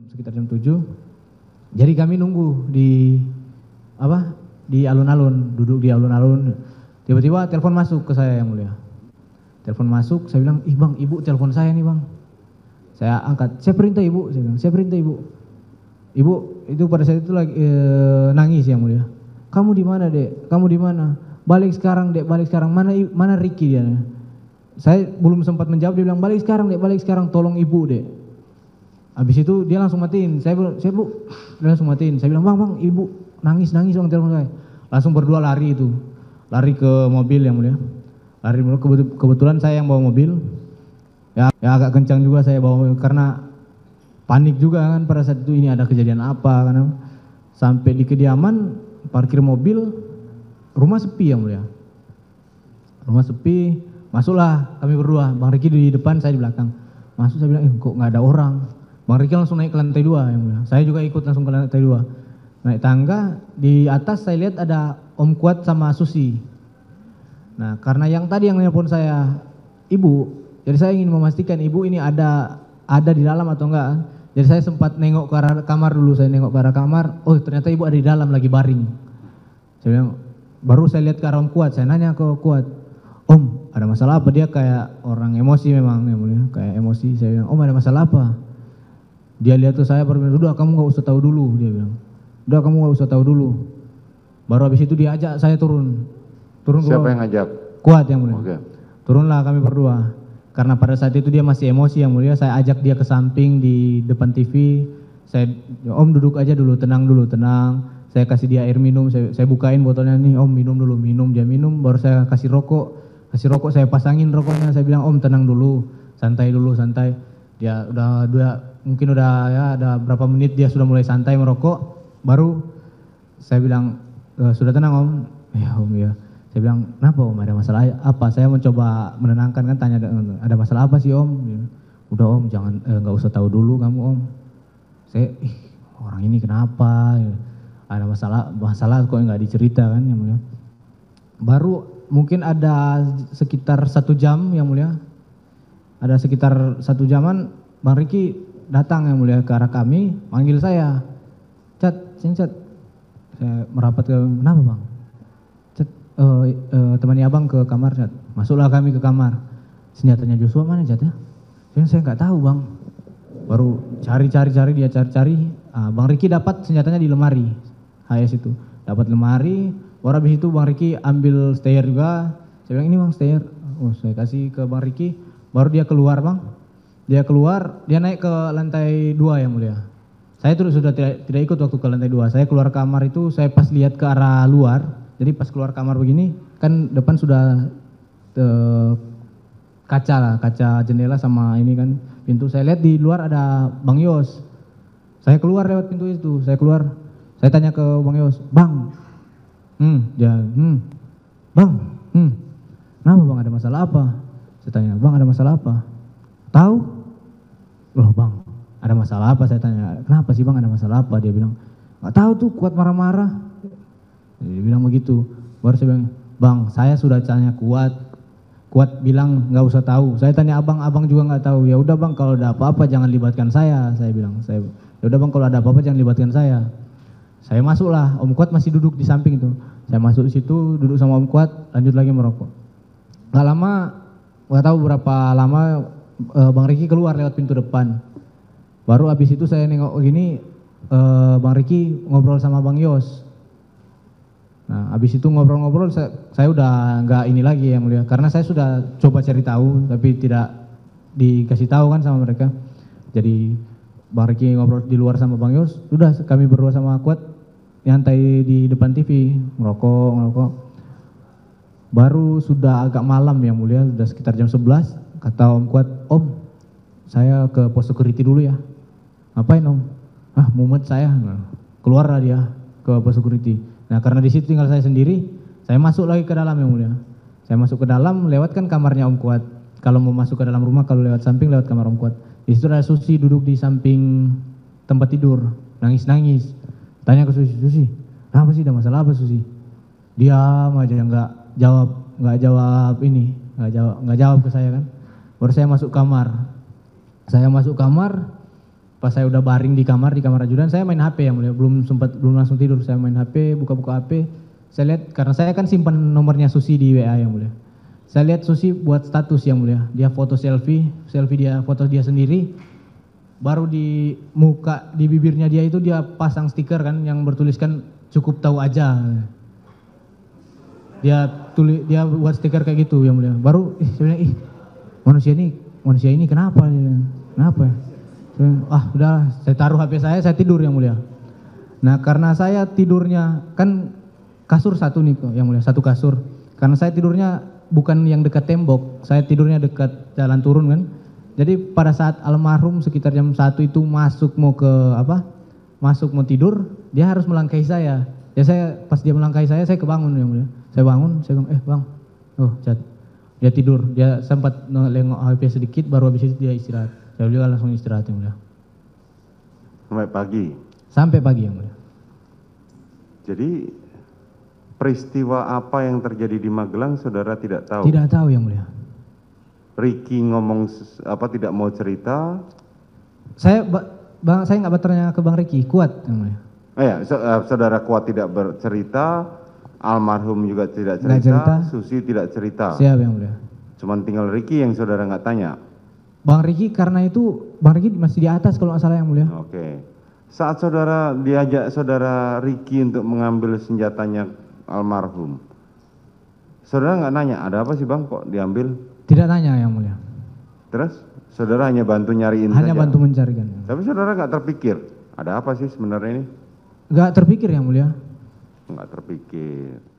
sekitar jam 7. Jadi kami nunggu di di alun-alun, duduk di alun-alun. Tiba-tiba telepon masuk ke saya yang mulia. Telepon masuk, saya bilang, "Ih bang, ibu telepon saya nih bang." Saya angkat, "Saya perintah ibu," saya bilang, "saya perintah ibu." Ibu itu pada saat itu lagi nangis yang mulia. "Kamu di mana dek? Kamu di mana? Balik sekarang dek, balik sekarang. Mana Ricky dia?" Saya belum sempat menjawab, dia bilang, "Balik sekarang dek, balik sekarang, tolong ibu dek." Habis itu dia langsung matiin. Saya bu, dia langsung matiin. Saya bilang, "Bang, ibu nangis bang telepon saya." Langsung berdua lari itu, lari ke mobil yang mulia. Lari dulu, kebetulan saya yang bawa mobil. Ya agak kencang juga saya bawa mobil karena panik juga kan pada saat itu, ini ada kejadian apa karena sampai di kediaman, parkir mobil, rumah sepi yang mulia. Rumah sepi, masuklah kami berdua. Bang Riki di depan, saya di belakang. Masuk, saya bilang, kok nggak ada orang. Bang Riki langsung naik ke lantai 2 yang mulia. Saya juga ikut langsung ke lantai 2. Naik tangga, di atas saya lihat ada Om Kuat sama Susi. Nah, karena yang tadi yang nelpon saya ibu, jadi saya ingin memastikan ibu ini ada di dalam atau enggak. Jadi saya sempat nengok ke arah kamar dulu, saya nengok ke arah kamar, oh ternyata ibu ada di dalam lagi baring. Saya bilang, baru saya lihat ke arah Om Kuat, saya nanya ke Kuat, "Om, ada masalah apa?" Dia kayak orang emosi memang, yang mulia, kayak emosi. Saya bilang, "Om, ada masalah apa?" Dia lihat ke saya, baru bilang, "Udah kamu gak usah tahu dulu," dia bilang. "Udah kamu gak usah tahu dulu." Baru habis itu dia ajak saya turun. Siapa yang ngajak? Kuat yang mulia. Oke. Turunlah kami berdua. Karena pada saat itu dia masih emosi yang mulia, saya ajak dia ke samping di depan TV. Saya, "Om duduk aja dulu, tenang dulu, tenang." Saya kasih dia air minum, saya bukain botolnya, "Nih Om minum dulu." Minum, dia minum, baru saya kasih rokok, saya pasangin rokoknya, saya bilang, "Om tenang dulu, santai dulu, santai." Dia mungkin udah ya ada berapa menit dia sudah mulai santai merokok, baru saya bilang, "Sudah tenang Om?" "Ya Om ya." Saya bilang, "Kenapa Om, ada masalah apa?" Saya mencoba menenangkan kan, tanya, "Ada masalah apa sih Om?" "Udah Om, jangan nggak usah tahu dulu kamu Om." Saya, orang ini kenapa? Ada masalah kok nggak dicerita kan yang mulia. Baru mungkin ada sekitar 1 jam yang mulia. Ada sekitar 1 jaman Bang Riki datang yang mulia ke arah kami, manggil saya. "Cat, sini Cat." Saya merapat ke, "Kenapa Bang?" "Cat, temani abang ke kamar Cat." Masuklah kami ke kamar. "Senjatanya Joshua mana Cat ya?" Saya nggak tahu Bang. Baru cari dia cari. Bang Riki dapat senjatanya di lemari HS itu, dapat lemari. Baru habis itu Bang Riki ambil stayer juga. Saya bilang, "Ini Bang stayer." Oh, saya kasih ke Bang Riki. Baru dia keluar Bang. Dia keluar, dia naik ke lantai 2 yang mulia. Saya tuh sudah tidak ikut waktu ke lantai 2. Saya keluar kamar itu, saya pas lihat ke arah luar. Jadi pas keluar kamar begini, kan depan sudah kaca jendela sama ini kan pintu. Saya lihat di luar ada Bang Yos. Saya keluar lewat pintu itu, saya keluar. Saya tanya ke Bang Yos, "Bang." "Bang, kenapa Bang, ada masalah apa?" Saya tanya, "Bang, ada masalah apa?" "Tahu?" "Loh Bang, ada masalah apa?" Saya tanya, "Kenapa sih Bang, ada masalah apa?" Dia bilang, "Nggak tahu tuh, Kuat marah-marah." Dia bilang begitu. Baru saya bilang, "Bang, saya sudah tanya Kuat bilang nggak usah tahu." Saya tanya abang juga nggak tahu. "Ya udah Bang, kalau ada apa-apa jangan libatkan saya." Saya bilang, "Ya udah Bang, kalau ada apa-apa jangan libatkan saya." Saya masuklah, Om Kuat masih duduk di samping itu. Saya masuk di situ, duduk sama Om Kuat, lanjut lagi merokok. Nggak lama, nggak tahu berapa lama, Bang Riki keluar lewat pintu depan. Baru habis itu saya nengok gini, Bang Riki ngobrol sama Bang Yos. Nah, habis itu ngobrol-ngobrol, saya udah nggak ini lagi yang mulia, karena saya sudah coba cari tahu, tapi tidak dikasih tahu kan sama mereka. Jadi Bang Riki ngobrol di luar sama Bang Yos, udah kami berdua sama Kuat nyantai di depan TV, ngerokok. Baru sudah agak malam yang mulia, sudah sekitar jam 11, kata Om Kuat, "Om, saya ke pos security dulu ya." "Ngapain Om?" "Mumet saya." Keluarlah dia ke pos security. Nah, karena di situ tinggal saya sendiri, saya masuk lagi ke dalam yang mulia. Saya masuk ke dalam, lewat kan kamarnya Om Kuat. Kalau mau masuk ke dalam rumah, kalau lewat samping, lewat kamar Om Kuat. Di situ ada Susi duduk di samping tempat tidur, nangis-nangis. Tanya ke Susi, "Susi, kenapa sih, ada masalah apa Susi?" Diam aja, nggak jawab ke saya kan. Baru saya masuk kamar. Pas saya udah baring di kamar ajudan, saya main HP yang mulia, belum langsung tidur, saya main HP, buka-buka HP, saya lihat karena saya kan simpan nomornya Susi di WA yang mulia. Saya lihat Susi buat status yang mulia, dia foto selfie dia foto dia sendiri, baru di muka di bibirnya dia itu dia pasang stiker kan yang bertuliskan cukup tahu aja. Dia buat stiker kayak gitu yang mulia. Baru saya bilang, manusia ini kenapa? Kenapa? Udah, saya taruh HP saya tidur yang mulia. Nah, karena saya tidurnya kan kasur satu nih kok yang mulia, satu kasur. Karena saya tidurnya bukan yang dekat tembok, saya tidurnya dekat jalan turun kan. Jadi pada saat almarhum sekitar jam 1 itu masuk mau tidur, dia harus melangkahi saya. Ya saya pas dia melangkahi saya kebangun yang mulia. Saya bangun, saya bilang, bang, Cat. Dia tidur, dia sempat nengok HP sedikit, baru habis itu dia istirahat. Saya juga langsung istirahat yang mulia. Sampai pagi? Sampai pagi yang mulia. Jadi peristiwa apa yang terjadi di Magelang saudara tidak tahu? Tidak tahu yang mulia. Ricky ngomong tidak mau cerita? Saya nggak bertanya ke Bang Ricky, Kuat yang mulia. Saudara Kuat tidak bercerita, almarhum juga tidak cerita, Susi tidak cerita. Siap yang mulia. Cuman tinggal Ricky yang saudara nggak tanya. Bang Ricky karena itu Bang Ricky masih di atas kalau nggak salah yang mulia. Oke. Saat saudara diajak saudara Ricky untuk mengambil senjatanya almarhum, saudara nggak nanya ada apa sih bang kok diambil? Tidak tanya yang mulia. Terus saudara hanya bantu nyariin saja? Hanya bantu mencarikan. Tapi saudara nggak terpikir ada apa sih sebenarnya ini? Nggak terpikir yang mulia. Nggak terpikir.